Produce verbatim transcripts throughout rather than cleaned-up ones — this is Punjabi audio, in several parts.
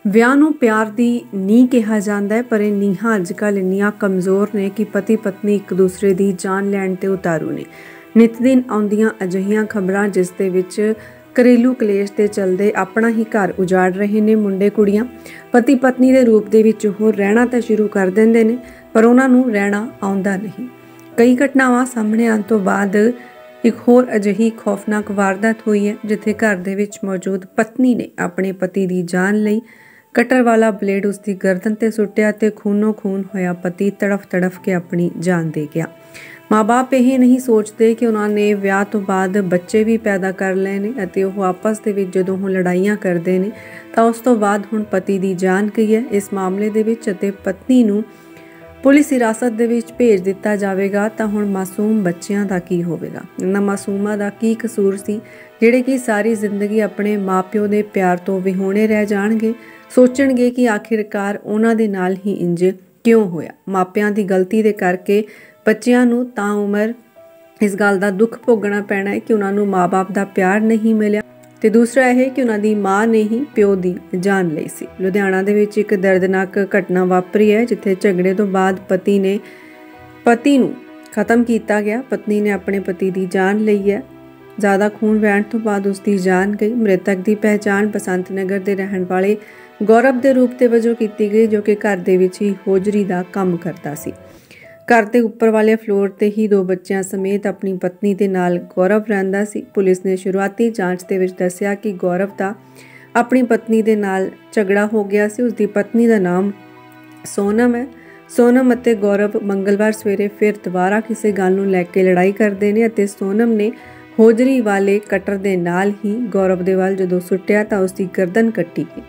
ਵਿਆਹ ਨੂੰ ਪਿਆਰ ਦੀ ਨੀਂਹ ਕਿਹਾ ਜਾਂਦਾ ਹੈ, ਪਰ ਇਹ ਨੀਹਾਂ ਅੱਜ ਕੱਲ੍ਹ ਇੰਨੀਆਂ ਕਮਜ਼ੋਰ ਨੇ ਕਿ ਪਤੀ ਪਤਨੀ ਇੱਕ ਦੂਸਰੇ ਦੀ ਜਾਨ ਲੈਣ ਤੇ ਉਤਾਰੂ ਨੇ। ਨਿਤ ਦਿਨ ਆਉਂਦੀਆਂ ਅਜਿਹੀਆਂ ਖਬਰਾਂ ਜਿਸ ਦੇ ਵਿੱਚ ਘਰੇਲੂ ਕਲੇਸ਼ ਦੇ ਚਲਦੇ ਆਪਣਾ ਹੀ ਘਰ ਉਜਾੜ ਰਹੇ ਨੇ ਮੁੰਡੇ ਕੁੜੀਆਂ। ਪਤੀ ਪਤਨੀ ਦੇ ਰੂਪ ਦੇ ਵਿੱਚ ਉਹ ਰਹਿਣਾ ਤਾਂ ਸ਼ੁਰੂ ਕਰ ਦਿੰਦੇ ਨੇ, ਪਰ ਉਹਨਾਂ ਨੂੰ ਰਹਿਣਾ ਆਉਂਦਾ ਨਹੀਂ। ਕਈ ਘਟਨਾਵਾਂ ਸਾਹਮਣੇ ਆਉਣ ਤੋਂ ਬਾਅਦ ਇੱਕ ਹੋਰ ਅਜਿਹੀ ਖੌਫਨਾਕ ਵਾਰਦਾਤ ਹੋਈ ਹੈ, ਜਿੱਥੇ ਘਰ ਦੇ ਵਿੱਚ ਮੌਜੂਦ ਪਤਨੀ ਨੇ ਆਪਣੇ ਪਤੀ ਦੀ ਜਾਨ ਲਈ ਕਟਰ ਵਾਲਾ ਬਲੇਡ ਉਸ ਦੀ ਗਰਦਨ ਤੇ ਸੁੱਟਿਆ ਤੇ ਖੂਨੋ ਖੂਨ ਹੋਇਆ ਪਤੀ ਤੜਫ ਤੜਫ ਕੇ ਆਪਣੀ ਜਾਨ ਦੇ ਗਿਆ। ਮਾਂ-ਬਾਪ ਇਹ ਨਹੀਂ ਸੋਚਦੇ ਕਿ ਉਹਨਾਂ ਨੇ ਵਿਆਹ ਤੋਂ ਬਾਅਦ ਬੱਚੇ ਵੀ ਪੈਦਾ ਕਰ ਲਏ ਨੇ ਅਤੇ ਉਹ ਆਪਸ ਦੇ ਵਿੱਚ ਜਦੋਂ ਉਹ ਲੜਾਈਆਂ ਕਰਦੇ ਨੇ ਤਾਂ ਉਸ ਤੋਂ ਬਾਅਦ ਹੁਣ ਪਤੀ ਦੀ ਜਾਨ ਗਈ ਹੈ ਇਸ ਮਾਮਲੇ ਦੇ ਵਿੱਚ ਅਤੇ ਪਤਨੀ ਨੂੰ ਪੁਲਿਸ ਹਿਰਾਸਤ ਦੇ ਵਿੱਚ ਭੇਜ ਦਿੱਤਾ ਜਾਵੇਗਾ। ਤਾਂ ਹੁਣ ਮਾਸੂਮ ਬੱਚਿਆਂ ਦਾ ਕੀ ਹੋਵੇਗਾ? ਇਹਨਾਂ ਮਾਸੂਮਾਂ ਦਾ ਕੀ ਕਸੂਰ ਸੀ ਜਿਹੜੇ ਕਿ ਸਾਰੀ ਜ਼ਿੰਦਗੀ ਆਪਣੇ ਮਾਪਿਓ ਦੇ ਪਿਆਰ ਤੋਂ ਵਿਹੋਣੇ ਰਹਿ ਜਾਣਗੇ? ਸੋਚਣਗੇ ਕਿ ਆਖਿਰਕਾਰ ਉਹਨਾਂ ਦੇ ਨਾਲ ਹੀ ਇੰਜ ਕਿਉਂ ਹੋਇਆ। ਮਾਪਿਆਂ ਦੀ ਗਲਤੀ ਦੇ ਕਰਕੇ ਬੱਚਿਆਂ ਨੂੰ ਤਾਂ ਉਮਰ ਇਸ ਗੱਲ ਦਾ ਦੁੱਖ ਭੋਗਣਾ ਪੈਣਾ ਹੈ ਕਿ ਉਹਨਾਂ ਨੂੰ ਮਾਂ-ਬਾਪ ਦਾ ਪਿਆਰ ਨਹੀਂ ਮਿਲਿਆ ਤੇ ਦੂਸਰਾ ਇਹ ਕਿ ਉਹਨਾਂ ਦੀ ਮਾਂ ਨੇ ਹੀ ਪਿਓ ਦੀ ਜਾਨ ਲਈ ਸੀ। ਲੁਧਿਆਣਾ ਦੇ ਵਿੱਚ ਇੱਕ ਦਰਦਨਾਕ ਘਟਨਾ ਵਾਪਰੀ ਹੈ, ਜਿੱਥੇ ਝਗੜੇ ਤੋਂ ਬਾਅਦ ਪਤੀ ਨੇ ਪਤੀ ਨੂੰ ਖਤਮ ਕੀਤਾ ਗਿਆ। ਪਤਨੀ ਨੇ ਆਪਣੇ ਪਤੀ ਦੀ ਜਾਨ ਲਈ ਹੈ। ਜ਼ਿਆਦਾ ਖੂਨ ਵਹਿਣ ਤੋਂ ਬਾਅਦ ਉਸ ਦੀ ਜਾਨ ਗਈ। ਮ੍ਰਿਤਕ ਦੀ ਪਹਿਚਾਣ ਬਸੰਤ ਨਗਰ ਦੇ ਰਹਿਣ ਵਾਲੇ ਗੌਰਵ ਦੇ ਰੂਪ ਦੇ ਵਜੋਂ ਕੀਤੀ ਗਈ, ਜੋ ਕਿ ਘਰ ਦੇ ਵਿੱਚ ਹੀ ਹੋਜਰੀ ਦਾ ਕੰਮ ਕਰਦਾ ਸੀ। ਘਰ ਦੇ ਉੱਪਰ ਵਾਲੇ ਫਲੋਰ ਤੇ ਹੀ ਦੋ ਬੱਚਿਆਂ ਸਮੇਤ ਆਪਣੀ ਪਤਨੀ ਦੇ ਨਾਲ ਗੌਰਵ ਰਹਿੰਦਾ ਸੀ। ਪੁਲਿਸ ਨੇ ਸ਼ੁਰੂਆਤੀ ਜਾਂਚ ਦੇ ਵਿੱਚ ਦੱਸਿਆ ਕਿ ਗੌਰਵ ਦਾ ਆਪਣੀ ਪਤਨੀ ਦੇ ਨਾਲ ਝਗੜਾ ਹੋ ਗਿਆ ਸੀ। ਉਸ ਦੀ ਪਤਨੀ ਦਾ ਨਾਮ ਸੋਨਮ ਹੈ। ਸੋਨਮ ਅਤੇ ਗੌਰਵ ਮੰਗਲਵਾਰ ਸਵੇਰੇ ਫਿਰ ਦੁਬਾਰਾ ਕਿਸੇ ਗੱਲ ਨੂੰ ਲੈ ਕੇ ਲੜਾਈ ਕਰਦੇ ਨੇ ਅਤੇ ਸੋਨਮ ਨੇ ਹੋਜਰੀ ਵਾਲੇ ਕਟਰ ਦੇ ਨਾਲ ਹੀ ਗੌਰਵ ਦੇ ਵੱਲ ਜਦੋਂ ਸੁੱਟਿਆ ਤਾਂ ਉਸ ਦੀ ਗਰਦਨ ਕੱਟੀ ਗਈ।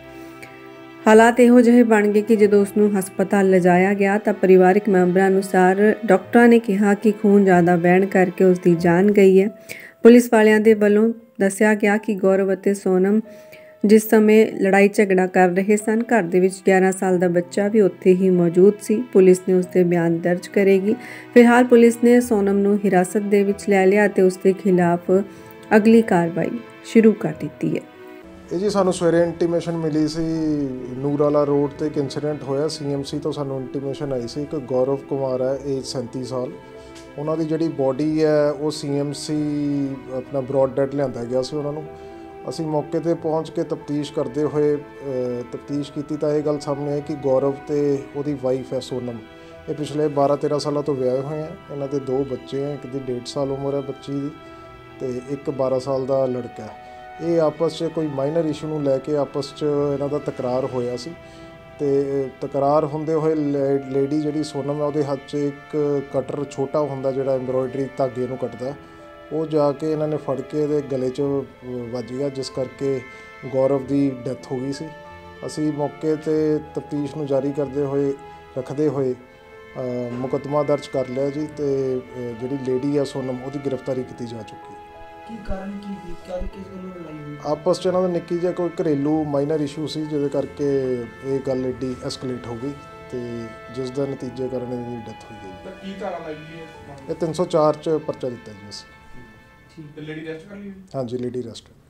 ਹਾਲਾਤ ਇਹੋ ਜਿਹੇ ਬਣ ਗਏ ਕਿ ਜਦੋਂ ਉਸ ਨੂੰ ਹਸਪਤਾਲ ਲਿਜਾਇਆ ਗਿਆ ਤਾਂ ਪਰਿਵਾਰਕ ਮੈਂਬਰਾਂ ਅਨੁਸਾਰ ਡਾਕਟਰਾਂ ਨੇ ਕਿਹਾ ਕਿ ਖੂਨ ਜ਼ਿਆਦਾ ਵਹਿਣ ਕਰਕੇ ਉਸ ਦੀ ਜਾਨ ਗਈ ਹੈ। ਪੁਲਿਸ ਵਾਲਿਆਂ ਦੇ ਵੱਲੋਂ ਦੱਸਿਆ ਗਿਆ ਕਿ ਗੌਰਵ ਅਤੇ ਸੋਨਮ ਜਿਸ ਸਮੇਂ ਲੜਾਈ ਝਗੜਾ ਕਰ ਰਹੇ ਸਨ, ਘਰ ਦੇ ਵਿੱਚ ਗਿਆਰਾਂ ਸਾਲ ਦਾ ਬੱਚਾ ਵੀ ਉੱਥੇ ਹੀ ਮੌਜੂਦ ਸੀ। ਪੁਲਿਸ ਨੇ ਉਸ ਦੇ ਬਿਆਨ ਦਰਜ ਕਰੇਗੀ। ਫਿਲਹਾਲ ਪੁਲਿਸ ਨੇ ਸੋਨਮ ਨੂੰ ਹਿਰਾਸਤ ਦੇ ਵਿੱਚ ਲੈ ਲਿਆ ਅਤੇ ਉਸ ਦੇ ਖਿਲਾਫ ਅਗਲੀ ਕਾਰਵਾਈ ਸ਼ੁਰੂ ਕਰ ਦਿੱਤੀ ਹੈ। ਇਹ ਜੀ ਸਾਨੂੰ ਸਵੇਰੇ ਇੰਟੀਮੇਸ਼ਨ ਮਿਲੀ ਸੀ, ਨੂਰਾਲਾ ਰੋਡ ਤੇ ਇੱਕ ਇੰਸੀਡੈਂਟ ਹੋਇਆ। ਸੀਐਮਸੀ ਤੋਂ ਸਾਨੂੰ ਇੰਟੀਮੇਸ਼ਨ ਆਈ ਸੀ, ਇੱਕ ਗੌਰਵ ਕੁਮਾਰ ਹੈ, ਏਜ ਸੈਂਤੀ ਸਾਲ। ਉਹਨਾਂ ਦੀ ਜਿਹੜੀ ਬੋਡੀ ਹੈ ਉਹ ਸੀਐਮਸੀ ਆਪਣਾ ਬਰੋਡ ਡੈਡ ਲਿਆਂਦਾ ਗਿਆ ਸੀ ਉਹਨਾਂ ਨੂੰ। ਅਸੀਂ ਮੌਕੇ ਤੇ ਪਹੁੰਚ ਕੇ ਤਫਤੀਸ਼ ਕਰਦੇ ਹੋਏ ਤਫਤੀਸ਼ ਕੀਤੀ ਤਾਂ ਇਹ ਗੱਲ ਸਾਹਮਣੇ ਆਈ ਕਿ ਗੌਰਵ ਤੇ ਉਹਦੀ ਵਾਈਫ ਹੈ ਸੋਨਮ, ਇਹ ਪਿਛਲੇ ਬਾਰਾਂ ਤੇਰਾਂ ਸਾਲਾਂ ਤੋਂ ਵਿਆਹੇ ਹੋਏ ਆ। ਇਹਨਾਂ ਦੇ ਦੋ ਬੱਚੇ ਹੈ, ਇੱਕ ਦੀ ਡੇਢ ਸਾਲ ਉਮਰ ਹੈ ਬੱਚੀ ਦੀ ਤੇ ਇੱਕ ਬਾਰਾਂ ਸਾਲ ਦਾ ਲੜਕਾ ਹੈ। ਇਹ ਆਪਸ 'ਚ ਕੋਈ ਮਾਈਨਰ ਇਸ਼ੂ ਨੂੰ ਲੈ ਕੇ ਆਪਸ 'ਚ ਇਹਨਾਂ ਦਾ ਤਕਰਾਰ ਹੋਇਆ ਸੀ ਤੇ ਤਕਰਾਰ ਹੁੰਦੇ ਹੋਏ ਲੇਡੀ ਜਿਹੜੀ ਸੋਨਮ ਹੈ ਉਹਦੇ ਹੱਥ 'ਚ ਇੱਕ ਕਟਰ ਛੋਟਾ ਹੁੰਦਾ ਜਿਹੜਾ ਐਮਬਰੋਇਡਰੀ ਧਾਗੇ ਨੂੰ ਕੱਟਦਾ, ਉਹ ਜਾ ਕੇ ਇਹਨਾਂ ਨੇ ਫੜ ਕੇ ਇਹਦੇ ਗਲੇ 'ਚ ਵੱਜ ਗਿਆ, ਜਿਸ ਕਰਕੇ ਗੌਰਵ ਦੀ ਡੈਥ ਹੋ ਗਈ ਸੀ। ਅਸੀਂ ਮੌਕੇ 'ਤੇ ਤਫਤੀਸ਼ ਨੂੰ ਜਾਰੀ ਕਰਦੇ ਹੋਏ ਰੱਖਦੇ ਹੋਏ ਮੁਕੱਦਮਾ ਦਰਜ ਕਰ ਲਿਆ ਜੀ ਤੇ ਜਿਹੜੀ ਲੇਡੀ ਆ ਸੋਨਮ ਉਹਦੀ ਗ੍ਰਿਫਤਾਰੀ ਕੀਤੀ ਜਾ ਚੁੱਕੀ। ਕੀ ਕਾਰਨ ਕੀ ਸੀ? ਕਾਰਨ ਕਿਸ ਗੱਲ ਨੂੰ ਲੜਾਈ ਹੋਈ? ਆਪਸ 'ਚ ਇਹਨਾਂ ਦਾ ਨਿੱਕੀ ਜਿਹਾ ਕੋਈ ਘਰੇਲੂ ਮਾਈਨਰ ਇਸ਼ੂ ਸੀ, ਜਿਹਦੇ ਕਰਕੇ ਇਹ ਗੱਲ ਐਡੀ ਐਸਕਲੇਟ ਹੋ ਗਈ ਤੇ ਜਿਸ ਦਾ ਨਤੀਜੇ ਕਾਰਨ ਇਹਦੀ ਡੈਥ ਹੋਈ ਗਈ। ਕੀ ਧਾਰਾ ਲੱਗੀ ਹੈ? ਇਹ ਤਿੰਨ ਸੌ ਚਾਰ 'ਚ ਪਰਚਾ ਦਿੱਤਾ ਜੀ ਅਸੀਂ। ਠੀਕ ਹੈ। ਲੇਡੀ ਰੈਸਟ ਕਰ ਲਈ? ਹਾਂਜੀ, ਲੇਡੀ ਰੈਸਟ।